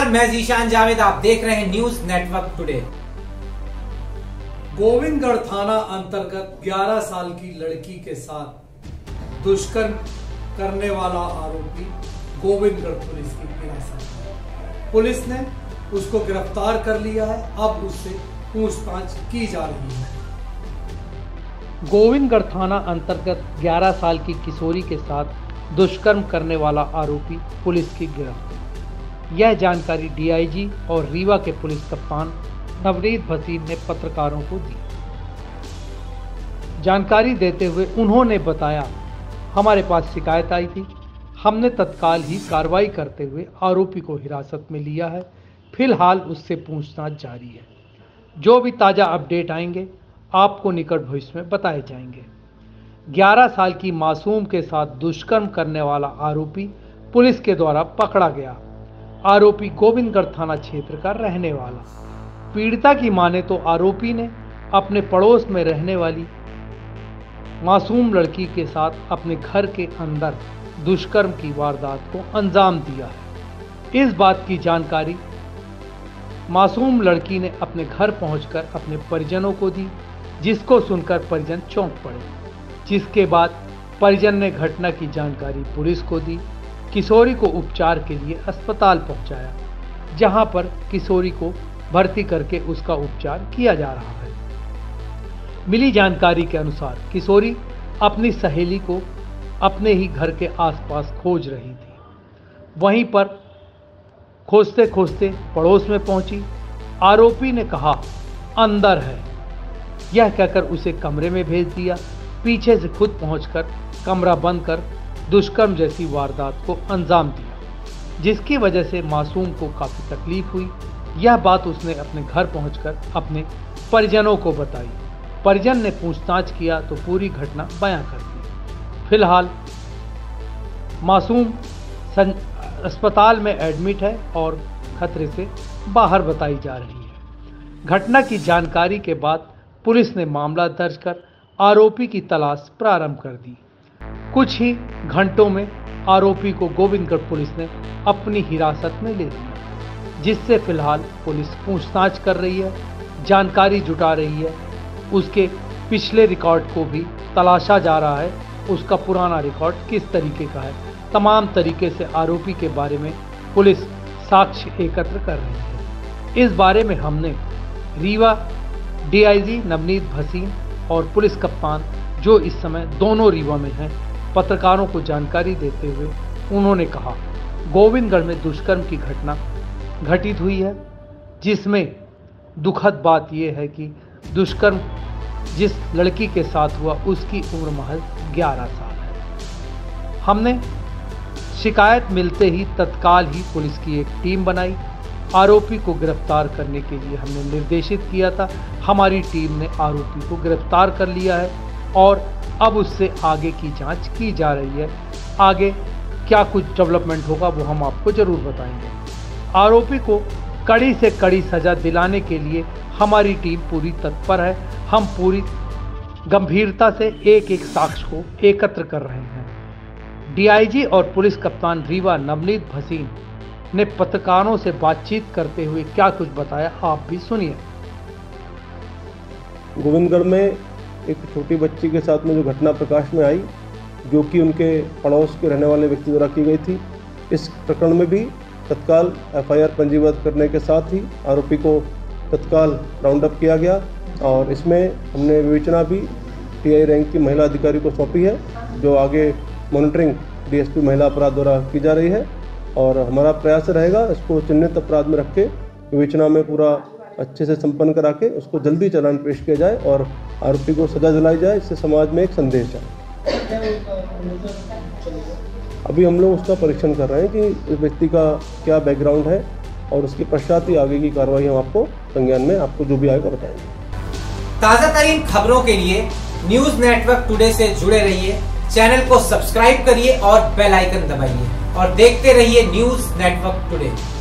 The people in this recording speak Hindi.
नमस्कार, मैं जीशान जावेद, आप देख रहे हैं न्यूज नेटवर्क टुडे। गोविंदगढ़ थाना अंतर्गत 11 साल की लड़की के साथ दुष्कर्म करने वाला आरोपी गोविंदगढ़ पुलिस की हिरासत में। पुलिस ने उसको गिरफ्तार कर लिया है, अब उससे पूछताछ की जा रही है। गोविंदगढ़ थाना अंतर्गत 11 साल की किशोरी के साथ दुष्कर्म करने वाला आरोपी पुलिस की गिरफ्त। यह जानकारी डीआईजी और रीवा के पुलिस कप्तान नवनीत भसीन ने पत्रकारों को दी। जानकारी देते हुए उन्होंने बताया, हमारे पास शिकायत आई थी, हमने तत्काल ही कार्रवाई करते हुए आरोपी को हिरासत में लिया है। फिलहाल उससे पूछताछ जारी है। जो भी ताज़ा अपडेट आएंगे आपको निकट भविष्य में बताए जाएंगे। 11 साल की मासूम के साथ दुष्कर्म करने वाला आरोपी पुलिस के द्वारा पकड़ा गया। आरोपी गोविंदगढ़ थाना क्षेत्र का रहने वाला। पीड़िता की माने तो आरोपी ने अपने पड़ोस में रहने वाली मासूम लड़की के साथ अपने घर के अंदर दुष्कर्म की वारदात को अंजाम दिया है। इस बात की जानकारी मासूम लड़की ने अपने घर पहुंचकर अपने परिजनों को दी, जिसको सुनकर परिजन चौंक पड़े। जिसके बाद परिजन ने घटना की जानकारी पुलिस को दी। किशोरी को उपचार के लिए अस्पताल पहुंचाया, जहां पर किशोरी को भर्ती करके उसका उपचार किया जा रहा है। मिली जानकारी के अनुसार किशोरी अपनी सहेली को अपने ही घर के आसपास खोज रही थी। वहीं पर खोजते खोजते पड़ोस में पहुंची। आरोपी ने कहा अंदर है, यह कहकर उसे कमरे में भेज दिया। पीछे से खुद पहुंचकर कमरा बंद कर दुष्कर्म जैसी वारदात को अंजाम दिया, जिसकी वजह से मासूम को काफ़ी तकलीफ हुई। यह बात उसने अपने घर पहुंचकर अपने परिजनों को बताई। परिजन ने पूछताछ किया तो पूरी घटना बयां कर दी। फिलहाल मासूम अस्पताल में एडमिट है और खतरे से बाहर बताई जा रही है। घटना की जानकारी के बाद पुलिस ने मामला दर्ज कर आरोपी की तलाश प्रारंभ कर दी। कुछ ही घंटों में आरोपी को गोविंदगढ़ पुलिस ने अपनी हिरासत में ले लिया, जिससे फिलहाल पुलिस पूछताछ कर रही है, जानकारी जुटा रही है। उसके पिछले रिकॉर्ड को भी तलाशा जा रहा है, उसका पुराना रिकॉर्ड किस तरीके का है। तमाम तरीके से आरोपी के बारे में पुलिस साक्ष्य एकत्र कर रही है। इस बारे में हमने रीवा डीआईजी नवनीत भसीन और पुलिस कप्तान, जो इस समय दोनों रीवा में हैं, पत्रकारों को जानकारी देते हुए उन्होंने कहा, गोविंदगढ़ में दुष्कर्म की घटना घटित हुई है, जिसमें दुखद बात यह है कि दुष्कर्म जिस लड़की के साथ हुआ उसकी उम्र महज 11 साल है। हमने शिकायत मिलते ही तत्काल ही पुलिस की एक टीम बनाई। आरोपी को गिरफ्तार करने के लिए हमने निर्देशित किया था। हमारी टीम ने आरोपी को गिरफ्तार कर लिया है और अब उससे आगे की जांच की जा रही है। आगे क्या कुछ डेवलपमेंट होगा वो हम आपको जरूर बताएंगे। आरोपी को कड़ी से कड़ी सजा दिलाने के लिए हमारी टीम पूरी तत्पर है। हम पूरी गंभीरता से एक एक साक्ष्य को एकत्र कर रहे हैं। डीआईजी और पुलिस कप्तान रीवा नवनीत भसीन ने पत्रकारों से बातचीत करते हुए क्या कुछ बताया, आप भी सुनिए। गोविंदगढ़ में एक छोटी बच्ची के साथ में जो घटना प्रकाश में आई, जो कि उनके पड़ोस के रहने वाले व्यक्ति द्वारा की गई थी, इस प्रकरण में भी तत्काल एफआईआर पंजीबद्ध करने के साथ ही आरोपी को तत्काल राउंड अप किया गया और इसमें हमने विवेचना भी टीआई रैंक की महिला अधिकारी को सौंपी है, जो आगे मॉनिटरिंग डीएसपी महिला अपराध द्वारा की जा रही है। और हमारा प्रयास रहेगा इसको चिन्हित अपराध में रख के विवेचना में पूरा अच्छे से संपन्न करा के उसको जल्दी चालान पेश किया जाए और आरोपी को सजा दिलाई जाए। इससे समाज में एक संदेश जाए। अभी हम लोग उसका परीक्षण कर रहे हैं कि इस व्यक्ति का क्या बैकग्राउंड है और उसके पश्चात ही आगे की कार्रवाई हम आपको संज्ञान में आपको जो भी आएगा बताएंगे। ताजा तरीन खबरों के लिए न्यूज नेटवर्क टुडे से जुड़े रहिए। चैनल को सब्सक्राइब करिए और बेल आइकन दबाइए और देखते रहिए न्यूज नेटवर्क टुडे।